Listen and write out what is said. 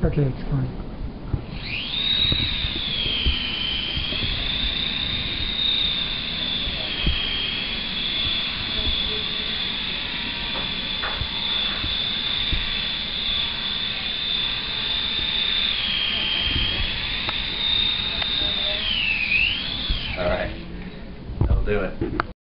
Okay, it's going. All right, that'll do it.